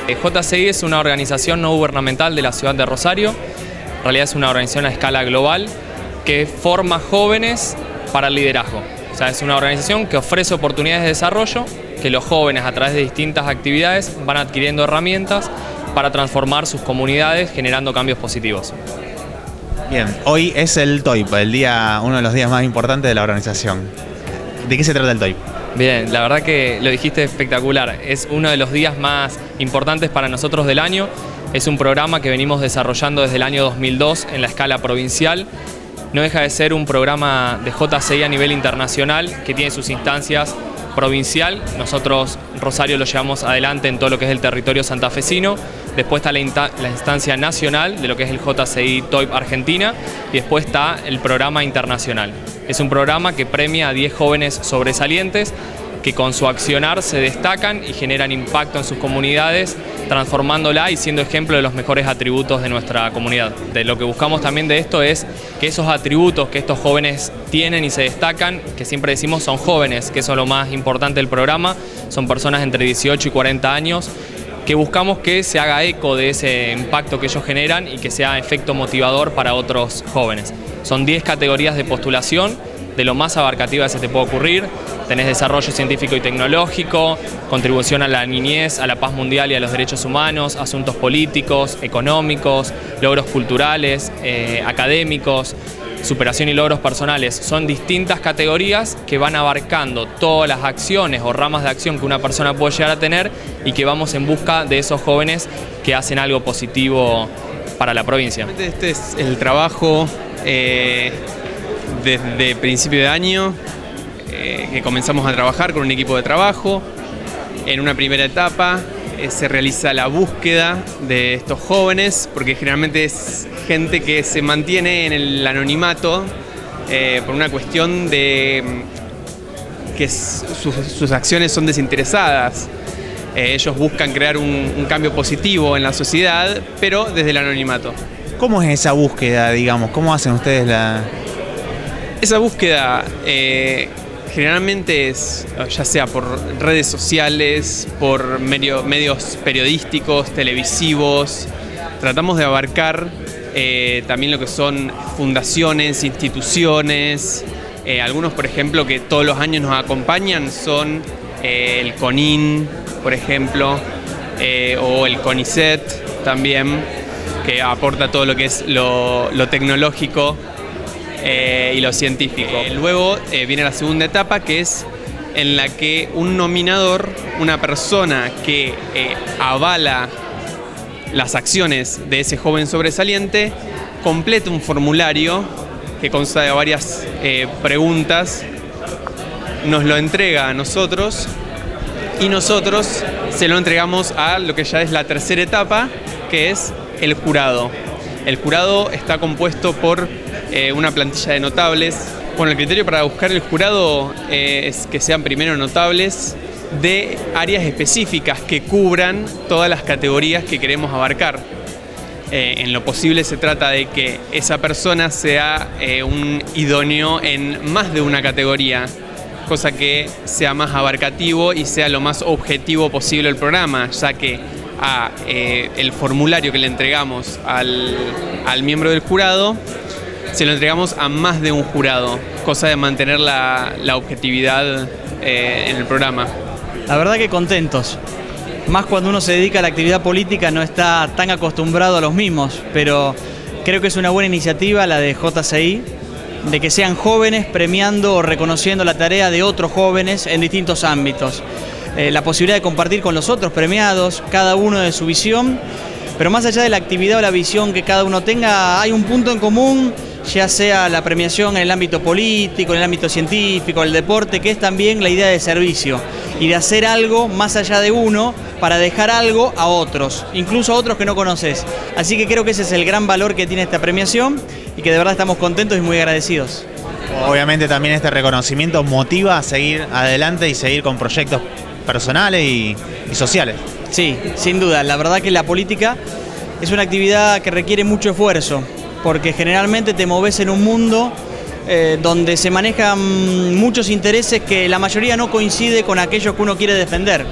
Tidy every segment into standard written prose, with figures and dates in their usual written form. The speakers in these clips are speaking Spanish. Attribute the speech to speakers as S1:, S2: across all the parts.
S1: JCI es una organización no gubernamental de la ciudad de Rosario. En realidad es una organización a escala global que forma jóvenes para el liderazgo. O sea, es una organización que ofrece oportunidades de desarrollo, que los jóvenes a través de distintas actividades van adquiriendo herramientas para transformar sus comunidades generando cambios positivos.
S2: Bien, hoy es el TOIP, uno de los días más importantes de la organización. ¿De qué se trata el TOIP?
S1: Bien, la verdad que lo dijiste espectacular. Es uno de los días más importantes para nosotros del año. Es un programa que venimos desarrollando desde el año 2002 en la escala provincial. No deja de ser un programa de JCI a nivel internacional que tiene sus instancias provincial. Nosotros, Rosario, lo llevamos adelante en todo lo que es el territorio santafesino. Después está la instancia nacional de lo que es el JCI TOIP Argentina y después está el programa internacional. Es un programa que premia a 10 jóvenes sobresalientes que con su accionar se destacan y generan impacto en sus comunidades, transformándola y siendo ejemplo de los mejores atributos de nuestra comunidad. Lo que buscamos también de esto es que esos atributos que estos jóvenes tienen y se destacan, que siempre decimos son jóvenes, que eso es lo más importante del programa, son personas entre 18 y 40 años, que buscamos que se haga eco de ese impacto que ellos generan y que sea efecto motivador para otros jóvenes. Son 10 categorías de postulación, de lo más abarcativa que se te puede ocurrir. Tenés desarrollo científico y tecnológico, contribución a la niñez, a la paz mundial y a los derechos humanos, asuntos políticos, económicos, logros culturales, académicos, superación y logros personales. Son distintas categorías que van abarcando todas las acciones o ramas de acción que una persona puede llegar a tener y que vamos en busca de esos jóvenes que hacen algo positivo para la provincia.
S3: Este es el trabajo desde principio de año que comenzamos a trabajar con un equipo de trabajo. En una primera etapa se realiza la búsqueda de estos jóvenes, porque generalmente es gente que se mantiene en el anonimato por una cuestión de que sus acciones son desinteresadas. Ellos buscan crear un cambio positivo en la sociedad, pero desde el anonimato.
S2: ¿Cómo es esa búsqueda, digamos? ¿Cómo hacen ustedes
S3: Esa búsqueda generalmente es ya sea por redes sociales, por medios periodísticos, televisivos. Tratamos de abarcar también lo que son fundaciones, instituciones. Algunos, por ejemplo, que todos los años nos acompañan son el CONIN, por ejemplo, o el CONICET también, que aporta todo lo que es lo tecnológico y lo científico. Luego viene la segunda etapa, que es en la que un nominador, una persona que avala las acciones de ese joven sobresaliente, completa un formulario que consta de varias preguntas, nos lo entrega a nosotros y nosotros se lo entregamos a lo que ya es la tercera etapa, que es el jurado. El jurado está compuesto por una plantilla de notables. Bueno, el criterio para buscar el jurado es que sean primero notables de áreas específicas que cubran todas las categorías que queremos abarcar. En lo posible se trata de que esa persona sea un idóneo en más de una categoría, cosa que sea más abarcativo y sea lo más objetivo posible el programa, ya que el formulario que le entregamos al miembro del jurado se lo entregamos a más de un jurado, cosa de mantener la objetividad en el programa.
S4: La verdad que contentos. Más cuando uno se dedica a la actividad política no está tan acostumbrado a los mismos, pero creo que es una buena iniciativa la de JCI, de que sean jóvenes premiando o reconociendo la tarea de otros jóvenes en distintos ámbitos. La posibilidad de compartir con los otros premiados, cada uno de su visión, pero más allá de la actividad o la visión que cada uno tenga, hay un punto en común, ya sea la premiación en el ámbito político, en el ámbito científico, el deporte, que es también la idea de servicio y de hacer algo más allá de uno para dejar algo a otros, incluso a otros que no conoces. Así que creo que ese es el gran valor que tiene esta premiación y que de verdad estamos contentos y muy agradecidos.
S2: Obviamente también este reconocimiento motiva a seguir adelante y seguir con proyectos personales y sociales.
S4: Sí, sin duda. La verdad que la política es una actividad que requiere mucho esfuerzo, porque generalmente te moves en un mundo donde se manejan muchos intereses que la mayoría no coincide con aquellos que uno quiere defender.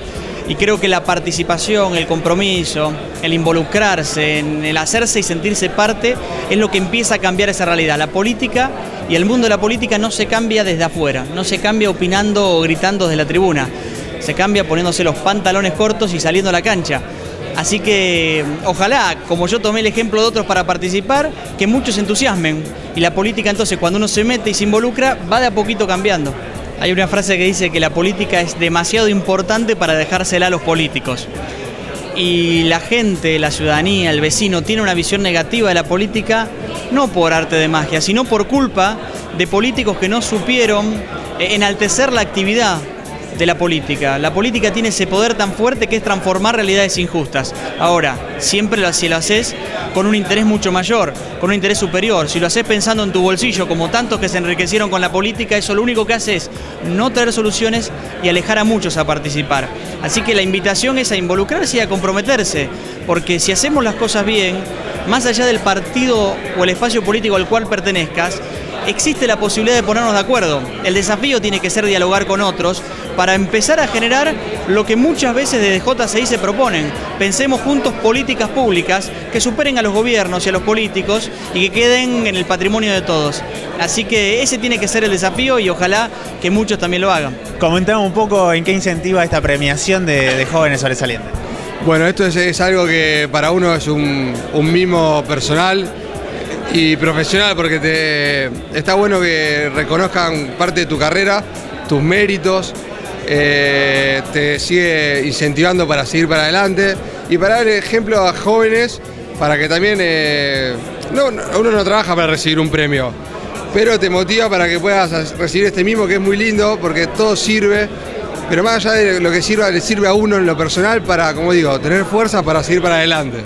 S4: Y creo que la participación, el compromiso, el involucrarse, en el hacerse y sentirse parte, es lo que empieza a cambiar esa realidad. La política y el mundo de la política no se cambia desde afuera, no se cambia opinando o gritando desde la tribuna, se cambia poniéndose los pantalones cortos y saliendo a la cancha. Así que ojalá, como yo tomé el ejemplo de otros para participar, que muchos se entusiasmen. Y la política entonces, cuando uno se mete y se involucra, va de a poquito cambiando. Hay una frase que dice que la política es demasiado importante para dejársela a los políticos. Y la gente, la ciudadanía, el vecino, tiene una visión negativa de la política, no por arte de magia, sino por culpa de políticos que no supieron enaltecer la actividad de la política. La política tiene ese poder tan fuerte que es transformar realidades injustas. Ahora, siempre si lo haces con un interés mucho mayor, con un interés superior, si lo haces pensando en tu bolsillo, como tantos que se enriquecieron con la política, eso lo único que hace es no traer soluciones y alejar a muchos a participar. Así que la invitación es a involucrarse y a comprometerse, porque si hacemos las cosas bien, más allá del partido o el espacio político al cual pertenezcas, existe la posibilidad de ponernos de acuerdo. El desafío tiene que ser dialogar con otros para empezar a generar lo que muchas veces desde JCI se proponen. Pensemos juntos políticas públicas que superen a los gobiernos y a los políticos y que queden en el patrimonio de todos. Así que ese tiene que ser el desafío y ojalá que muchos también lo hagan.
S2: Comentamos un poco en qué incentiva esta premiación de jóvenes sobresalientes.
S5: Bueno, esto es algo que para uno es un mimo personal y profesional, porque está bueno que reconozcan parte de tu carrera, tus méritos, te sigue incentivando para seguir para adelante y para dar ejemplo a jóvenes para que también uno no trabaja para recibir un premio, pero te motiva para que puedas recibir este mimo, que es muy lindo porque todo sirve, pero más allá de lo que sirva, le sirve a uno en lo personal para, como digo, tener fuerza para seguir para adelante.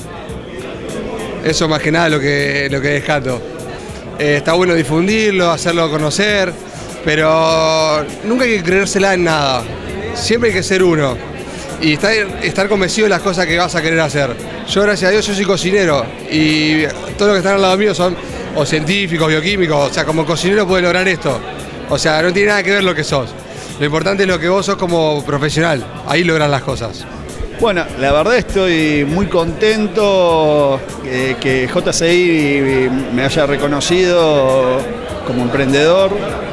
S5: Eso más que nada lo que descato. Está bueno difundirlo, hacerlo conocer, pero nunca hay que creérsela en nada. Siempre hay que ser uno y estar convencido de las cosas que vas a querer hacer. Yo, gracias a Dios, yo soy cocinero y todos los que están al lado mío son o científicos, bioquímicos. O sea, como cocinero puedes lograr esto. O sea, no tiene nada que ver lo que sos. Lo importante es lo que vos sos como profesional. Ahí logras las cosas.
S6: Bueno, la verdad estoy muy contento que JCI me haya reconocido como emprendedor.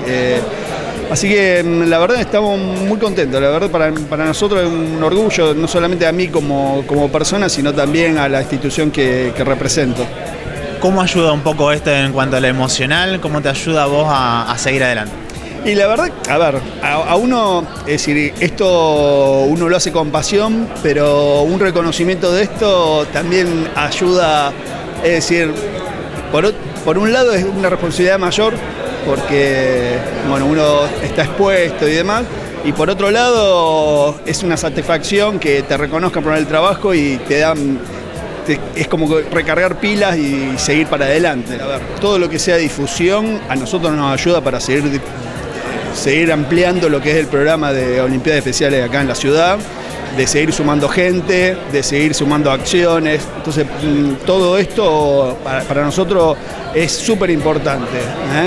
S6: Así que la verdad estamos muy contentos. La verdad para nosotros es un orgullo, no solamente a mí como persona, sino también a la institución que represento.
S2: ¿Cómo ayuda un poco esto en cuanto a lo emocional? ¿Cómo te ayuda a vos a seguir adelante?
S6: Y la verdad, a ver, a uno, es decir, esto uno lo hace con pasión, pero un reconocimiento de esto también ayuda, es decir, por un lado es una responsabilidad mayor, porque bueno, uno está expuesto y demás, y por otro lado es una satisfacción que te reconozcan por el trabajo y te dan... Es como recargar pilas y seguir para adelante. A ver, todo lo que sea difusión a nosotros nos ayuda para seguir ampliando lo que es el programa de Olimpiadas Especiales acá en la ciudad, de seguir sumando gente, de seguir sumando acciones. Entonces, todo esto para nosotros es súper importante,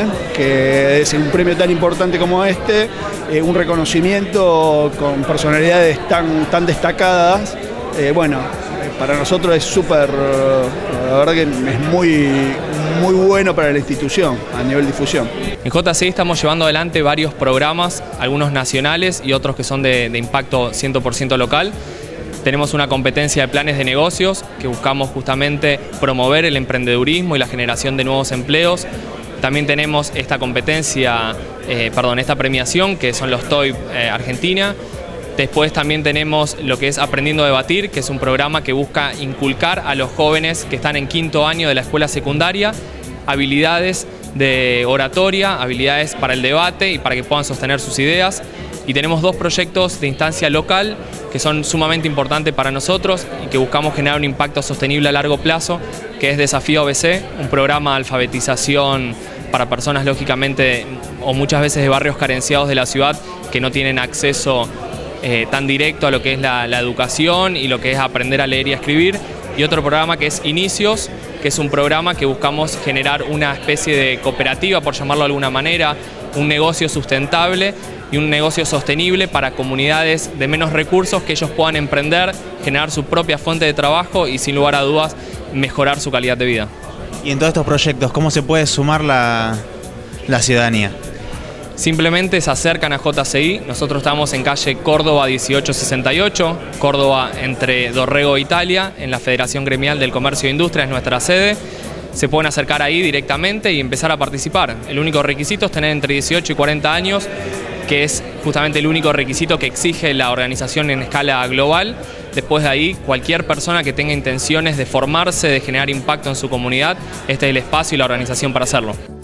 S6: que es un premio tan importante como este, un reconocimiento con personalidades tan destacadas, bueno, para nosotros es súper, la verdad que es muy bueno para la institución a nivel difusión.
S1: En JCI estamos llevando adelante varios programas, algunos nacionales y otros que son de impacto 100% local. Tenemos una competencia de planes de negocios que buscamos justamente promover el emprendedurismo y la generación de nuevos empleos. También tenemos esta competencia, esta premiación que son los TOY Argentina. Después también tenemos lo que es Aprendiendo a Debatir, que es un programa que busca inculcar a los jóvenes que están en quinto año de la escuela secundaria habilidades de oratoria, habilidades para el debate y para que puedan sostener sus ideas. Y tenemos dos proyectos de instancia local que son sumamente importantes para nosotros y que buscamos generar un impacto sostenible a largo plazo, que es Desafío ABC, un programa de alfabetización para personas lógicamente o muchas veces de barrios carenciados de la ciudad que no tienen acceso tan directo a lo que es la educación y lo que es aprender a leer y a escribir. Y otro programa que es Inicios, que es un programa que buscamos generar una especie de cooperativa, por llamarlo de alguna manera, un negocio sustentable y un negocio sostenible para comunidades de menos recursos, que ellos puedan emprender, generar su propia fuente de trabajo y sin lugar a dudas mejorar su calidad de vida.
S2: Y en todos estos proyectos, ¿cómo se puede sumar la ciudadanía?
S1: Simplemente se acercan a JCI. Nosotros estamos en calle Córdoba 1868, Córdoba entre Dorrego e Italia, en la Federación Gremial del Comercio e Industria, es nuestra sede. Se pueden acercar ahí directamente y empezar a participar. El único requisito es tener entre 18 y 40 años, que es justamente el único requisito que exige la organización en escala global. Después de ahí, cualquier persona que tenga intenciones de formarse, de generar impacto en su comunidad, este es el espacio y la organización para hacerlo.